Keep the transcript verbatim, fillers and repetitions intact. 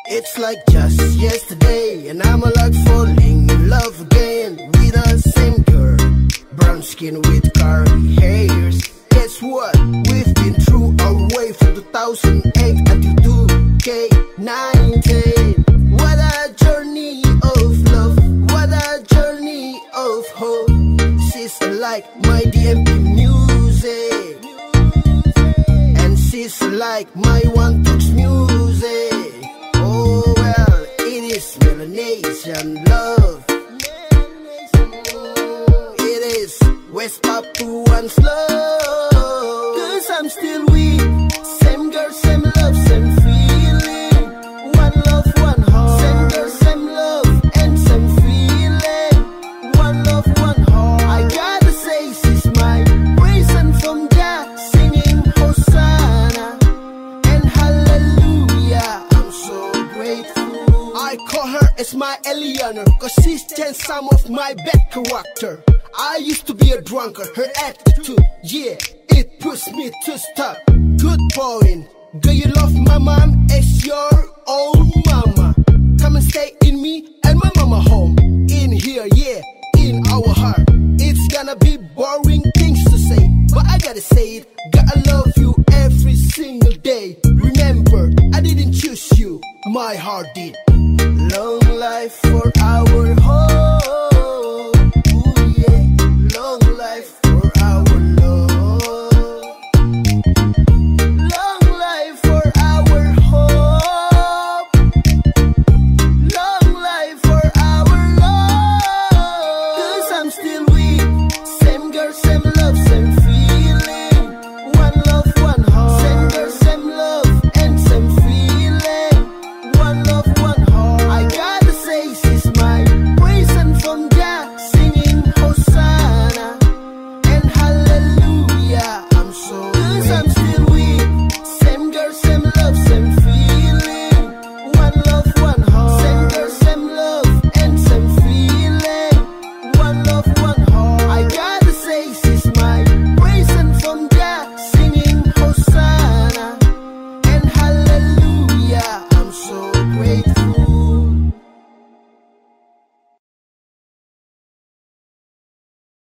It's like just yesterday, and I'm like falling in love again with the same girl. Brown skin with curly hairs. Guess what? We've been through our way from two thousand eight until two K nineteen. What a journey of love, what a journey of hope. She's like my D M P music, and she's like my one touch music. Oh well, it is Melanesian love. It is West Papuans love. Cause I'm still weak. Same girl, same love, same feeling. One love, one heart. Same girl, same love, and same feeling. One love, one heart. I gotta say she's my reason from Jah, singing Hosanna and Hallelujah. I'm so grateful. I call her as my Eliana, cause she's changed some of my bad character. I used to be a drunkard, her attitude, yeah, it pushed me to stop. Good point, girl, you love my mom as your own mama. Come and stay in me and my mama home. In here, yeah, in our heart. It's gonna be boring things to say, but I gotta say it. Gotta love you every single day. Remember, I didn't choose you, my heart did. Long life for our home.